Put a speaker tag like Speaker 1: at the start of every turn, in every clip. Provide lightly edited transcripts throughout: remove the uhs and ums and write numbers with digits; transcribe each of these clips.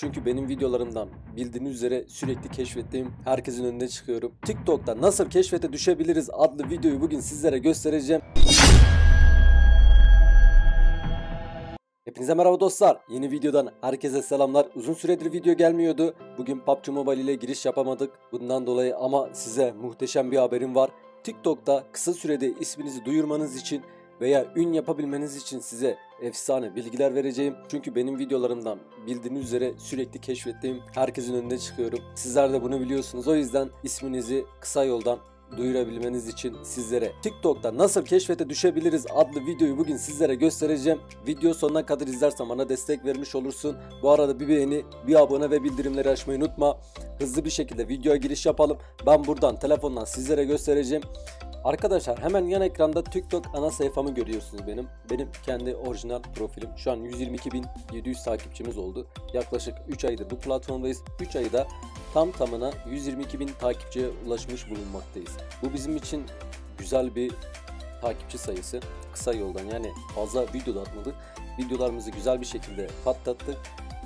Speaker 1: Çünkü benim videolarımdan bildiğiniz üzere sürekli keşfettiğim herkesin önüne çıkıyorum. TikTok'ta nasıl keşfete düşebiliriz adlı videoyu bugün sizlere göstereceğim. Hepinize merhaba dostlar. Yeni videodan herkese selamlar. Uzun süredir video gelmiyordu. Bugün PUBG Mobile ile giriş yapamadık. Bundan dolayı ama size muhteşem bir haberim var. TikTok'ta kısa sürede isminizi duyurmanız için veya ün yapabilmeniz için size efsane bilgiler vereceğim. Çünkü benim videolarımdan bildiğiniz üzere sürekli keşfettiğim herkesin önüne çıkıyorum. Sizler de bunu biliyorsunuz. O yüzden isminizi kısa yoldan duyurabilmeniz için sizlere TikTok'ta nasıl keşfete düşebiliriz adlı videoyu bugün sizlere göstereceğim. Video sonuna kadar izlersen bana destek vermiş olursun. Bu arada bir beğeni, bir abone ve bildirimleri açmayı unutma. Hızlı bir şekilde videoya giriş yapalım. Ben buradan telefondan sizlere göstereceğim. Arkadaşlar hemen yan ekranda TikTok ana sayfamı görüyorsunuz benim. Benim kendi orijinal profilim. Şu an 122.700 takipçimiz oldu. Yaklaşık 3 aydır bu platformdayız. 3 ayda tam tamına 122.000 takipçiye ulaşmış bulunmaktayız. Bu bizim için güzel bir takipçi sayısı. Kısa yoldan, yani fazla video da atmadık. Videolarımızı güzel bir şekilde patlattık.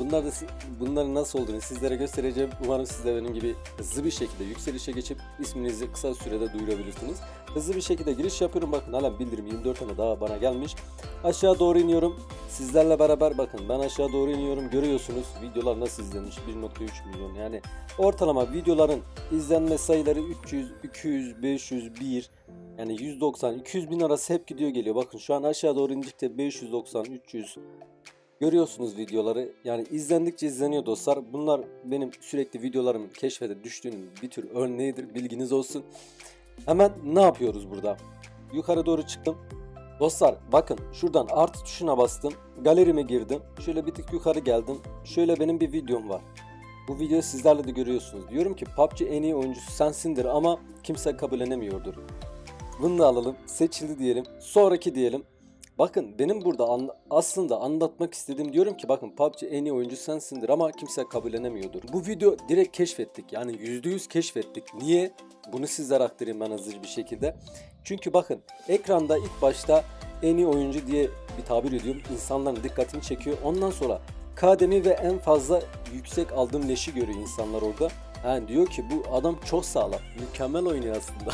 Speaker 1: Bunların nasıl olduğunu sizlere göstereceğim. Umarım siz de benim gibi hızlı bir şekilde yükselişe geçip isminizi kısa sürede duyurabilirsiniz. Hızlı bir şekilde giriş yapıyorum. Bakın hala bildirim 24 tane daha bana gelmiş. Aşağı doğru iniyorum. Sizlerle beraber bakın ben aşağı doğru iniyorum. Görüyorsunuz videolar nasıl izlenmiş. 1.3 milyon, yani ortalama videoların izlenme sayıları 300, 200, 500, 1, yani 190, 200 bin arası hep gidiyor geliyor. Bakın şu an aşağı doğru indikçe 590, 300 görüyorsunuz videoları. Yani izlendikçe izleniyor dostlar. Bunlar benim sürekli videolarımın keşfete düştüğünün bir tür örneğidir. Bilginiz olsun. Hemen ne yapıyoruz burada? Yukarı doğru çıktım. Dostlar bakın şuradan artı tuşuna bastım. Galerime girdim. Şöyle bir tık yukarı geldim. Şöyle benim bir videom var. Bu videoyu sizlerle de görüyorsunuz. Diyorum ki PUBG en iyi oyuncusu sensindir ama kimse kabullenemiyordur. Bunu da alalım. Seçildi diyelim. Sonraki diyelim. Bakın benim burada aslında anlatmak istediğim, diyorum ki bakın PUBG en iyi oyuncu sensindir ama kimse kabullenemiyordur. Bu video direkt keşfettik, yani %100 keşfettik. Niye? Bunu sizlere aktarayım ben hızlı bir şekilde. Çünkü bakın ekranda ilk başta en iyi oyuncu diye bir tabir ediyorum. İnsanların dikkatini çekiyor. Ondan sonra kademi ve en fazla yüksek aldığım leşi görüyor insanlar orada. Yani diyor ki bu adam çok sağlam, mükemmel oynuyor aslında.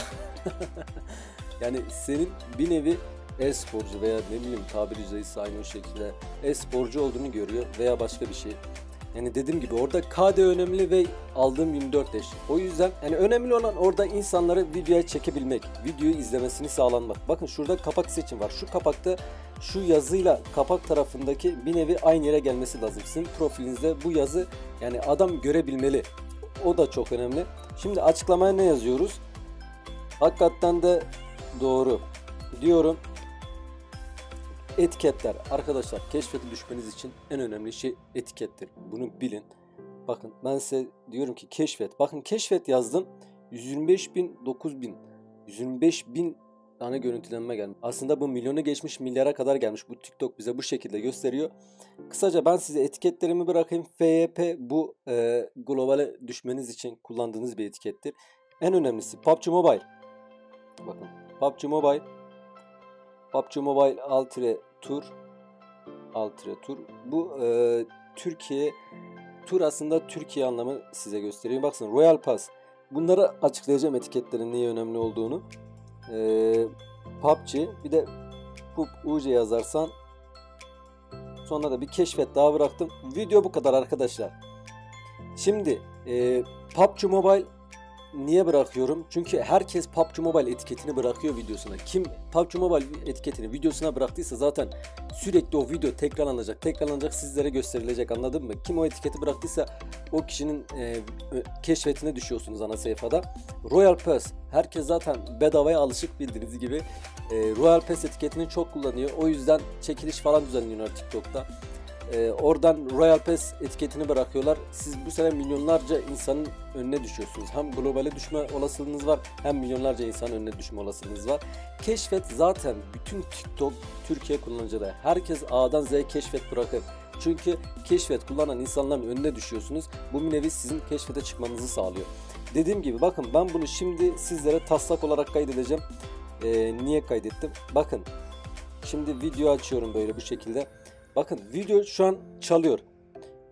Speaker 1: Yani senin bir nevi e-sporcu veya ne bileyim tabiri caizse aynı o şekilde e-sporcu olduğunu görüyor veya başka bir şey. Yani dediğim gibi orada KD önemli ve aldığım 24 leş. O yüzden yani önemli olan orada insanları videoya çekebilmek, videoyu izlemesini sağlanmak. Bakın şurada kapak seçim var. Şu kapakta şu yazıyla kapak tarafındaki bir nevi aynı yere gelmesi lazım. Sizin profilinizde bu yazı yani adam görebilmeli. O da çok önemli. Şimdi açıklamaya ne yazıyoruz? Hakikaten de doğru diyorum. Etiketler arkadaşlar, keşfete düşmeniz için en önemli şey etikettir. Bunu bilin. Bakın ben size diyorum ki keşfet. Bakın keşfet yazdım. 125.000 tane görüntülenme gelmiş. Aslında bu milyonu geçmiş, milyara kadar gelmiş. Bu TikTok bize bu şekilde gösteriyor. Kısaca ben size etiketlerimi bırakayım. FYP bu globale düşmeniz için kullandığınız bir etikettir. En önemlisi PUBG Mobile. Bakın PUBG Mobile. PUBG Mobile Altre Tur. Bu Türkiye tur, aslında Türkiye anlamı size gösteriyor. Baksın Royal Pass. Bunları açıklayacağım, etiketlerin niye önemli olduğunu. PUBG, bir de PUBG UC yazarsan sonra da bir keşfet daha bıraktım. Video bu kadar arkadaşlar. Şimdi PUBG Mobile niye bırakıyorum? Çünkü herkes PUBG Mobile etiketini bırakıyor videosuna. Kim PUBG Mobile etiketini videosuna bıraktıysa zaten sürekli o video tekrarlanacak, sizlere gösterilecek, anladın mı? Kim o etiketi bıraktıysa o kişinin keşfetine düşüyorsunuz ana sayfada. Royal Pass, herkes zaten bedavaya alışık bildiğiniz gibi. Royal Pass etiketini çok kullanıyor. O yüzden çekiliş falan düzenliyorlar TikTok'ta. Oradan Royal Pass etiketini bırakıyorlar. Siz bu sene milyonlarca insanın önüne düşüyorsunuz. Hem globale düşme olasılığınız var, hem milyonlarca insanın önüne düşme olasılığınız var. Keşfet zaten bütün TikTok Türkiye kullanıcıları. Herkes A'dan Z'ye keşfet bırakır. Çünkü keşfet kullanan insanların önüne düşüyorsunuz. Bu bir nevi sizin keşfete çıkmanızı sağlıyor. Dediğim gibi bakın ben bunu şimdi sizlere taslak olarak kaydedeceğim. Niye kaydettim? Bakın şimdi video açıyorum böyle bu şekilde. Bakın video şu an çalıyor.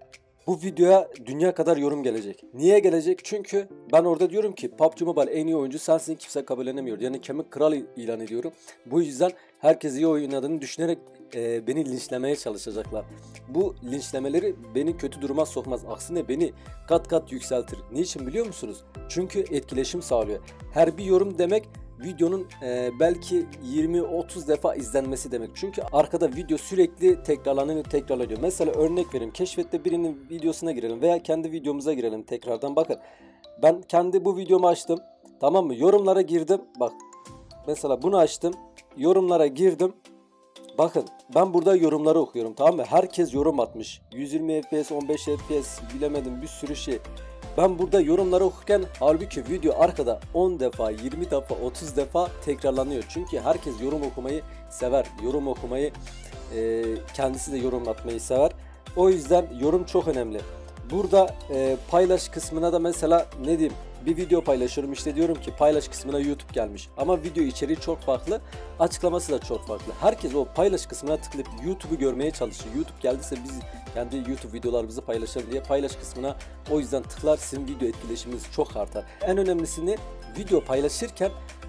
Speaker 1: Bu videoya dünya kadar yorum gelecek. Niye gelecek? Çünkü ben orada diyorum ki PUBG Mobile en iyi oyuncu sensin, kimse kabullenemiyor. Yani kemik kral ilan ediyorum. Bu yüzden herkes iyi oynadığını düşünerek beni linçlemeye çalışacaklar. Bu linçlemeleri beni kötü duruma sokmaz. Aksine beni kat kat yükseltir. Niçin biliyor musunuz? Çünkü etkileşim sağlıyor. Her bir yorum demek videonun belki 20-30 defa izlenmesi demek. Çünkü arkada video sürekli tekrarlanıyor. Mesela örnek vereyim. Keşfette birinin videosuna girelim veya kendi videomuza girelim tekrardan. Bakın ben kendi bu videomu açtım. Tamam mı? Yorumlara girdim. Bak mesela bunu açtım. Yorumlara girdim. Bakın ben burada yorumları okuyorum, tamam mı? Herkes yorum atmış. 120 FPS, 15 FPS bilemedim bir sürü şey. Ben burada yorumları okurken halbuki video arkada 10 defa, 20 defa, 30 defa tekrarlanıyor. Çünkü herkes yorum okumayı sever. Yorum okumayı kendisi de yorum atmayı sever. O yüzden yorum çok önemli. Burada paylaş kısmına da mesela ne diyeyim? Bir video paylaşıyorum, işte diyorum ki paylaş kısmına YouTube gelmiş. Ama video içeriği çok farklı, açıklaması da çok farklı. Herkes o paylaş kısmına tıklayıp YouTube'u görmeye çalışıyor. YouTube geldiyse biz kendi YouTube videolarımızı paylaşalım diye paylaş kısmına o yüzden tıklar, sizin video etkileşiminiz çok artar. En önemlisini video paylaşırken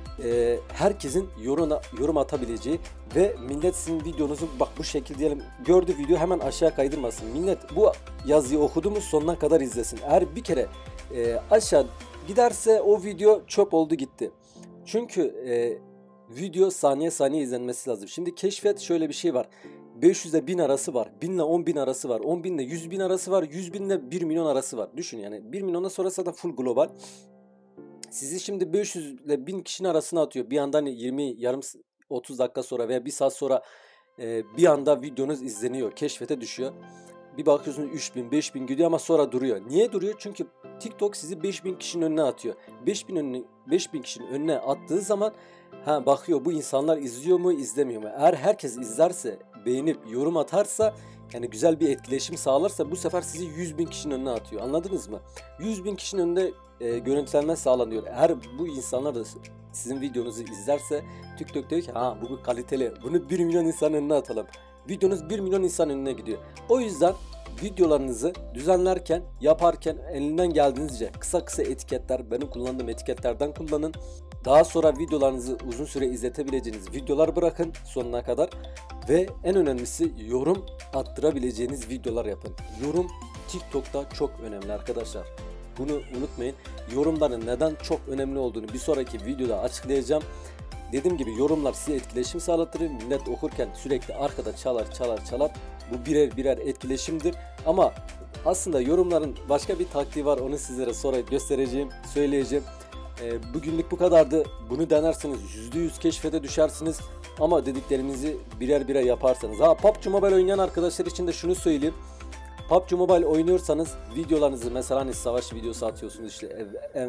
Speaker 1: herkesin yorum atabileceği ve millet sizin videonuzu bak bu şekilde diyelim gördü, video hemen aşağı kaydırmasın. Millet bu yazıyı okudu mu sonuna kadar izlesin. Eğer bir kere aşağı giderse o video çöp oldu gitti. Çünkü video saniye saniye izlenmesi lazım. Şimdi keşfet şöyle bir şey var. 500 ile 1000 arası var. 1000 ile 10.000 arası var. 10.000 ile 100.000 arası var. 100.000 ile 1 milyon arası var. Düşün yani 1 milyona sonrası da full global. Sizi şimdi 500 ile 1000 kişinin arasına atıyor. Bir anda hani 20 yarım 30 dakika sonra veya 1 saat sonra bir anda videonuz izleniyor. Keşfete düşüyor. Bir bakıyorsunuz 3000, 5000 gidiyor ama sonra duruyor. Niye duruyor? Çünkü TikTok sizi 5000 kişinin önüne atıyor. 5000 kişinin önüne attığı zaman bakıyor bu insanlar izliyor mu, izlemiyor mu? Eğer herkes izlerse, beğenip yorum atarsa, yani güzel bir etkileşim sağlarsa bu sefer sizi 100.000 kişinin önüne atıyor. Anladınız mı? 100.000 kişinin önünde görüntülenme sağlanıyor. Eğer bu insanlar da sizin videonuzu izlerse TikTok diyor ki bu kaliteli, bunu 1 milyon insanın önüne atalım. Videonuz 1 milyon insan önüne gidiyor. O yüzden videolarınızı düzenlerken, yaparken elinden geldiğince kısa kısa etiketler, benim kullandığım etiketlerden kullanın. Daha sonra videolarınızı uzun süre izletebileceğiniz videolar bırakın sonuna kadar. Ve en önemlisi yorum attırabileceğiniz videolar yapın. Yorum TikTok'ta çok önemli arkadaşlar. Bunu unutmayın. Yorumların neden çok önemli olduğunu bir sonraki videoda açıklayacağım. Dediğim gibi yorumlar size etkileşim sağlatır. Millet okurken sürekli arkada çalar. Bu birer etkileşimdir. Ama aslında yorumların başka bir taktiği var. Onu sizlere sonra göstereceğim, söyleyeceğim. Bugünlük bu kadardı. Bunu denerseniz %100 keşfete düşersiniz. Ama dediklerimizi birer yaparsanız. PUBG Mobile oynayan arkadaşlar için de şunu söyleyeyim. PUBG Mobile oynuyorsanız videolarınızı mesela hani savaş videosu atıyorsunuz, işte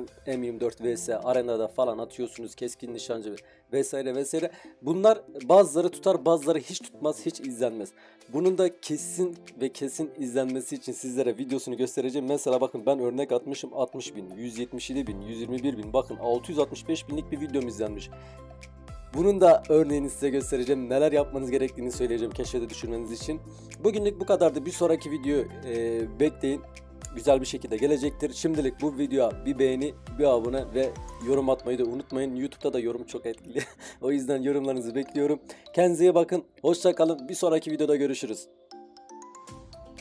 Speaker 1: M24 vs arenada falan atıyorsunuz, keskin nişancı vesaire. Bunlar bazıları tutar, bazıları hiç tutmaz, hiç izlenmez. Bunun da kesin izlenmesi için sizlere videosunu göstereceğim. Mesela bakın ben örnek atmışım, 60.000, 177.000, 121.000, bakın 665.000'lik bir videom izlenmiş. Bunun da örneğini size göstereceğim. Neler yapmanız gerektiğini söyleyeceğim keşfete düşürmeniz için. Bugünlük bu kadardı. Bir sonraki video bekleyin. Güzel bir şekilde gelecektir. Şimdilik bu videoya bir beğeni, bir abone ve yorum atmayı da unutmayın. YouTube'da da yorum çok etkili. O yüzden yorumlarınızı bekliyorum. Kendinize iyi bakın. Hoşça kalın. Bir sonraki videoda görüşürüz.